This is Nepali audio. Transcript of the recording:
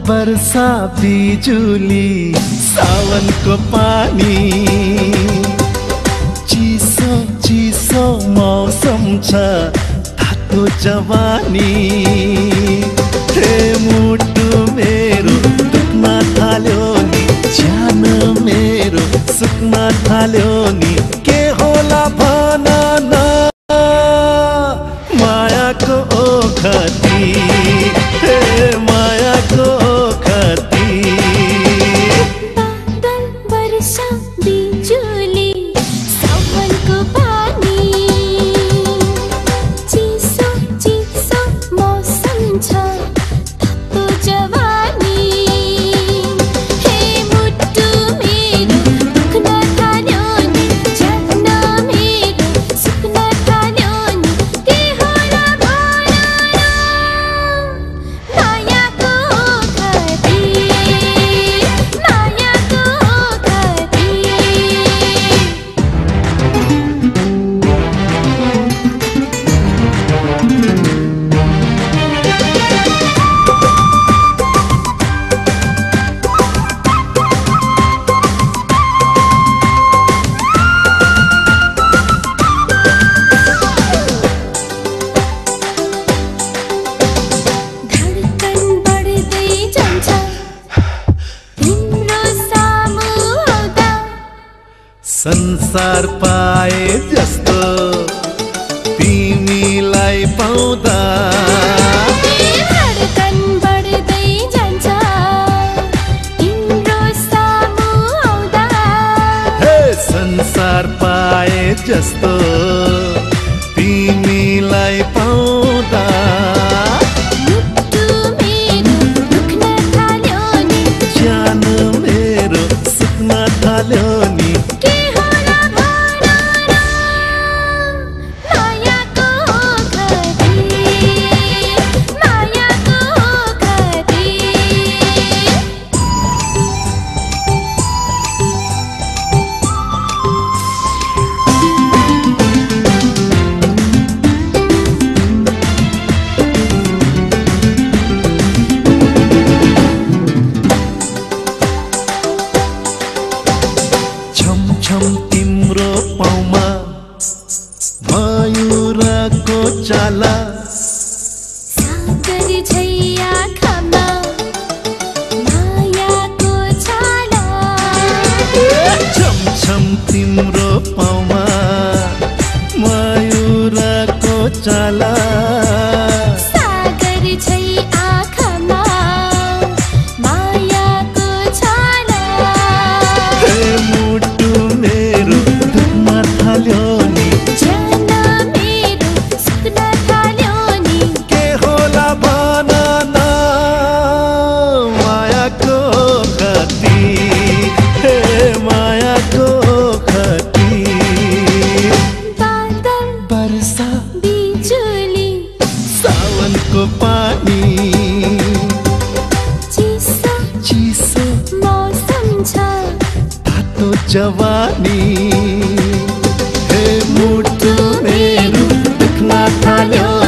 वर्षा बिजुली सावनको पानी चिसो चिसो मौसम छ तातो जवानी हे मुटु मेरो दुख्न थाल्यो नि ज्यान मेरो सुक्न थाल्यो नि के होला भन न मायाको ओखती हे मायाको ओखती बादल वर्षा बिजुली सावनको पानी चिसो चिसो मौसम छ तातो जवानी हे मुटु मेरो दुख्न थाल्यो नि ज्यान मेरो सुक्न थाल्यो नि के होला भन न मायाको ओखती मायाको ओखती धडकन बढ्दै जान्छ तिम्रो सामु आउँदा संसार पाए जस्तो तिमीलाई पाउँदा धडकन बढ्दै जान्छ तिम्रो सामु आउँदा हे संसार पाए जस्तो तिमीलाई पाउँदा मुटु मेरो दुख्न थाल्यो नि ज्यान मेरो सुक्न थाल्यो नि के होला भन न मायाको ओखती मायाको ओखती छम छम तिम्रो पाउमा मयूरको चाला सागर छैया खामा मायाको छाला छम छम तिम्रो पाउमा मयूरको चाला सागर छै आँखामा मायाको छाला हे मुटु मेरो दुख्न थाल्यो नि ज्यान मेरो सुक्न थाल्यो नि के होला भन न मायाको ओखती हे मायाको ओखती बादल वर्षा बिजुली सावनको पानी चिसो चिसो मौसम छ तातो जवानी हे मुटु मेरो दुख्न थाल्यो